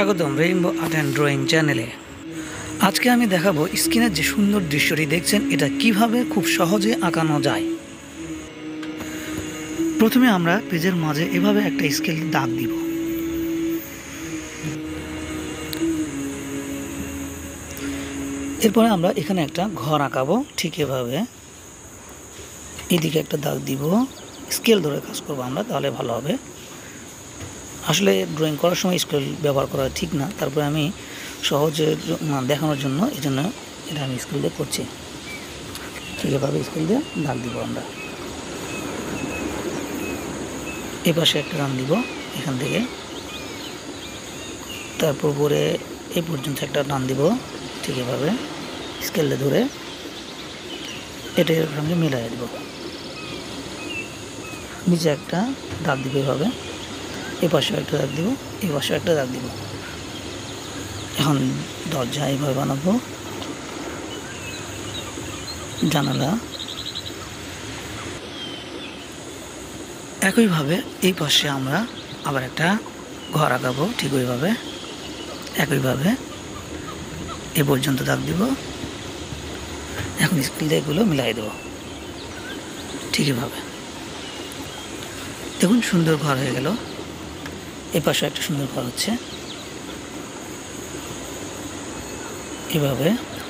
স্বাগতম rainbow art and drawing চ্যানেলে। আজকে আমি দেখাবো স্ক্রিনের যে সুন্দর দৃশ্যটি দেখছেন এটা কিভাবে খুব সহজে আঁকানো যায়। প্রথমে আমরা পেজের মাঝে এভাবে একটা স্কেল দাগ দিব। এরপরে আমরা এখানে একটা ঘর আঁকাবো। ঠিক এভাবে এদিকে একটা দাগ দিব। স্কেল ধরে কাজ করবো আমরা, তাহলে ভালো হবে। আসলে ড্রয়িং করার সময় স্কেল ব্যবহার করা ঠিক না, তারপরে আমি সহজে দেখানোর জন্য এই জন্য এটা আমি স্কেল দিয়ে করছি। ঠিক এভাবে স্কেল দিয়ে দাগ দিব আমরা। এই পাশে একটা টান দিব এখান থেকে, তারপর পরে এই পর্যন্ত একটা টান দিব। ঠিক এভাবে স্কেলে ধরে এটা এর সঙ্গে মিলাই দেব। নিচে একটা দাগ দিব এভাবে, এই পাশেও একটা দাগ দিব, এই পাশেও একটা দাগ দিব। এখন দরজা এইভাবে বানাবো, জানালা একইভাবে এই পাশে আমরা আবার একটা ঘর আঁকাবো। ঠিক ওইভাবে একইভাবে এ পর্যন্ত দাগ দিব। এখন স্কেল দিয়ে এগুলো মিলাই দেব। ঠিক এভাবে দেখুন সুন্দর ঘর হয়ে গেল। এই পাশে একটা সুন্দর ঘর হচ্ছে। এভাবে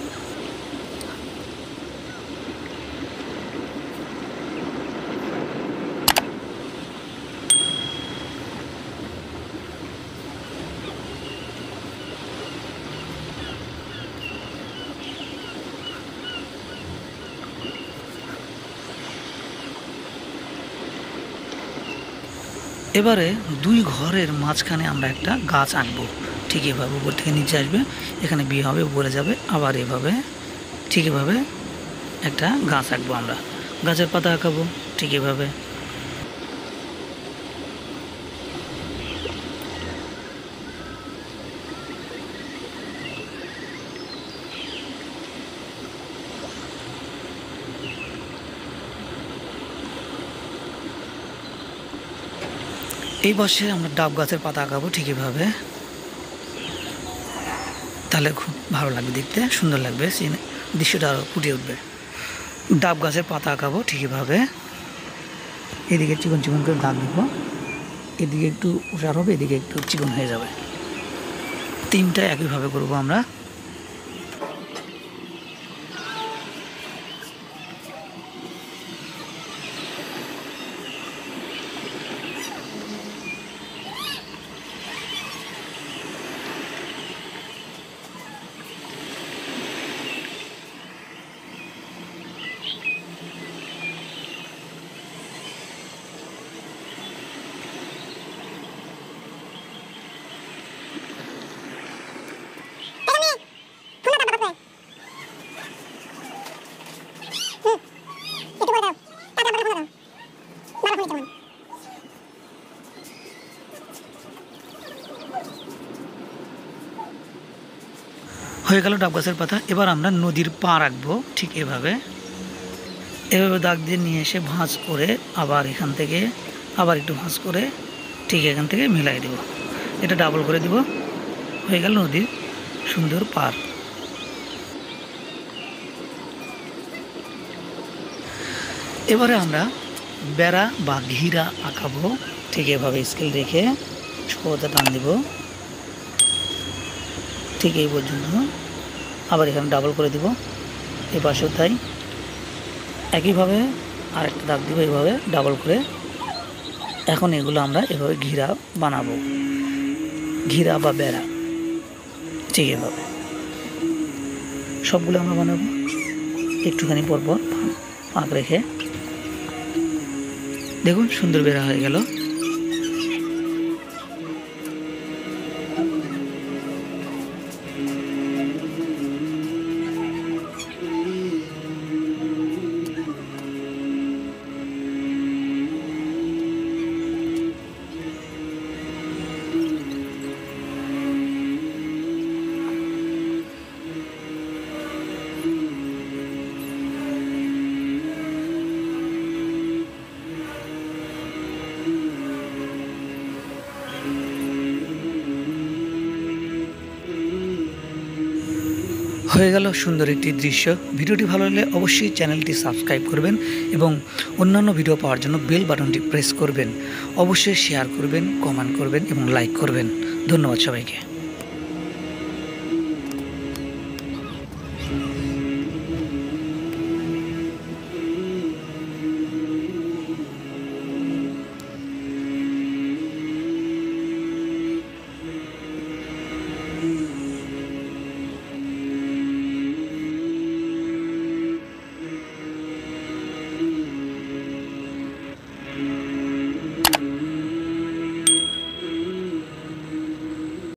এবারে দুই ঘরের মাঝখানে আমরা একটা গাছ আঁকবো। ঠিক এভাবে উপর থেকে নিচে আসবে, এখানে বিয়ে হবে, উপরে যাবে, আবার এভাবে ঠিক এভাবে একটা গাছ আঁকবো আমরা। গাছের পাতা আঁকাবো ঠিক এভাবে। এই পাশে আমরা ডাব গাছের পাতা আঁকাবো ঠিক এভাবে। তাহলে খুব ভালো লাগবে, দেখতে সুন্দর লাগবে, দৃশ্যটা আরও ফুটে উঠবে। ডাব গাছের পাতা আঁকাবো ঠিক এভাবে। এদিকে চিকন চিকন করে দাগ দিব, এদিকে একটু উষার হবে, এদিকে একটু চিকন হয়ে যাবে। তিনটা একইভাবে করবো আমরা। হয়ে গেল ডাব গাছের পাতা। এবার আমরা নদীর পা রাখবো ঠিক এভাবে। এভাবে দাগ দিয়ে নিয়ে এসে ভাঁজ করে আবার এখান থেকে আবার একটু ভাঁজ করে ঠিক এখান থেকে মিলাই দেব। এটা ডাবল করে দিব। হয়ে গেল নদীর সুন্দর পার। এবারে আমরা বেড়া বা ঘিরা আঁকাবো ঠিক এভাবে। স্কেল রেখে সোজা টান দিব ঠিক এই পর্যন্ত। আবার এখানে ডাবল করে দিব, এ পাশেও তাই একইভাবে আরেকটা দাগ দিব এইভাবে ডাবল করে। এখন এগুলো আমরা এভাবে ঘিরা বানাবো, ঘিরা বা বেড়া ঠিক এভাবে সবগুলো আমরা বানাবো। একটুখানি পরপর ফাঁক রেখে দেখুন সুন্দর বেড়া হয়ে গেল। হয়ে গেল সুন্দর একটি দৃশ্য। ভিডিওটি ভালো লাগলে অবশ্যই চ্যানেলটি সাবস্ক্রাইব করবেন এবং অন্যান্য ভিডিও পাওয়ার জন্য বেল বাটনটি প্রেস করবেন। অবশ্যই শেয়ার করবেন, কমেন্ট করবেন এবং লাইক করবেন। ধন্যবাদ সবাইকে।